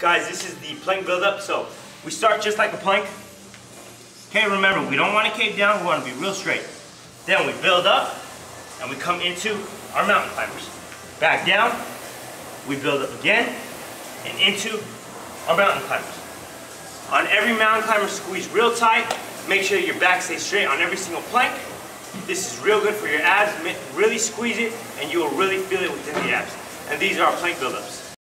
Guys, this is the plank build-up. So we start just like a plank. Okay, remember, we don't want to cave down, we want to be real straight. Then we build up, and we come into our mountain climbers. Back down, we build up again, and into our mountain climbers. On every mountain climber, squeeze real tight. Make sure your back stays straight on every single plank. This is real good for your abs. Really squeeze it, and you will really feel it within the abs. And these are our plank build-ups.